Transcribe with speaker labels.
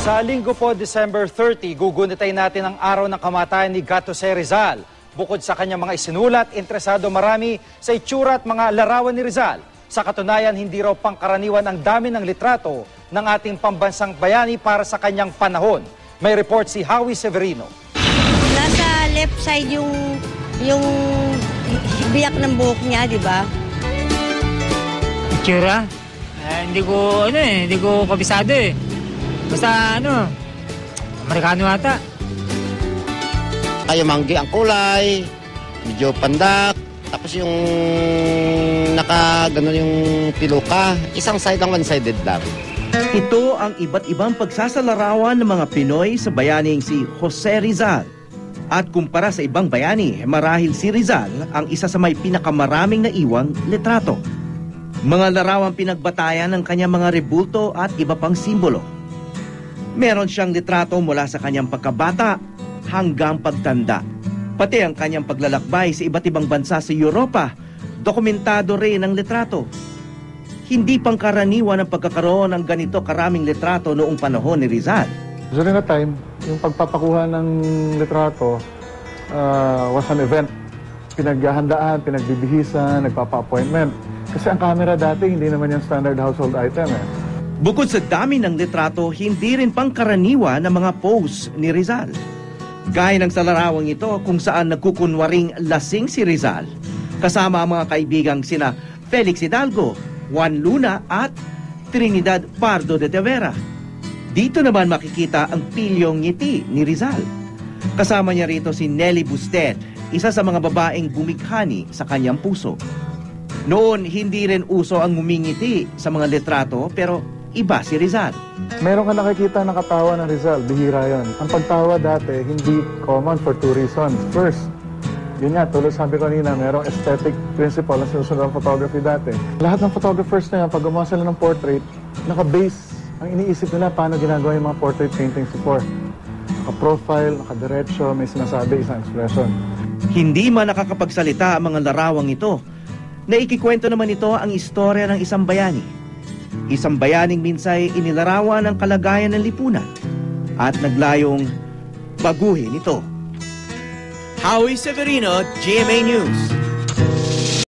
Speaker 1: Sa linggo po, December 30, gugunitain natin ang araw ng kamatayan ni Gato C. Rizal. Bukod sa kanyang mga isinulat, interesado marami sa itsura at mga larawan ni Rizal. Sa katunayan, hindi raw pangkaraniwan ang dami ng litrato ng ating pambansang bayani para sa kanyang panahon. May report si Howie Severino.
Speaker 2: Nasa left side yung biyak ng buhok niya, di ba?
Speaker 3: Itsura? Hindi ko kabisado eh. Basta Amerikano ata.
Speaker 4: Ay, manggi ang kulay, medyo pandak, tapos yung naka-ganon yung piluka, isang side lang, one-sided lang.
Speaker 5: Ito ang iba't ibang pagsasalarawan ng mga Pinoy sa bayaning si Jose Rizal. At kumpara sa ibang bayani, marahil si Rizal ang isa sa may pinakamaraming naiwang litrato. Mga larawang pinagbatayan ng kanyang mga rebulto at iba pang simbolo. Meron siyang litrato mula sa kanyang pagkabata hanggang pagtanda. Pati ang kanyang paglalakbay sa iba't ibang bansa sa Europa, dokumentado rin ang litrato. Hindi pangkaraniwan ang pagkakaroon ng ganito karaming litrato noong panahon ni Rizal.
Speaker 6: During the time, yung pagpapakuha ng litrato was an event. Pinaghahandaan, pinagbibihisan, nagpapa-appointment. Kasi ang camera dati, hindi naman yung standard household item eh.
Speaker 5: Bukod sa dami ng litrato, hindi rin pangkaraniwan ang mga pose ni Rizal. Gaya ng sa larawang ito kung saan nagkukunwaring lasing si Rizal, kasama ang mga kaibigang sina Felix Hidalgo, Juan Luna at Trinidad Pardo de Tavera. Dito naman makikita ang pilyong ngiti ni Rizal. Kasama niya rito si Nelly Busted, isa sa mga babaeng bumighani sa kanyang puso. Noon, hindi rin uso ang ngumingiti sa mga litrato pero iba si Rizal.
Speaker 6: Meron ka nakikita ng katawa ng Rizal, bihira yon. Ang pagtawa dati, hindi common for two reasons. First, yun nga, tulad sabi ko kanina, merong aesthetic principle na sinusunod ng photography dati. Lahat ng photographers na yan, pag gumawa sila ng portrait, naka-base ang iniisip nila paano ginagawa yung mga portrait paintings before. Naka-profile, naka-diretso, may sinasabi, isang expression.
Speaker 5: Hindi man nakakapagsalita ang mga larawang ito, naikikwento naman ito ang istorya ng isang bayani. Isang bayaning minsay inilarawan ang kalagayan ng lipunan at naglayong baguhin ito. Howie Severino, GMA News.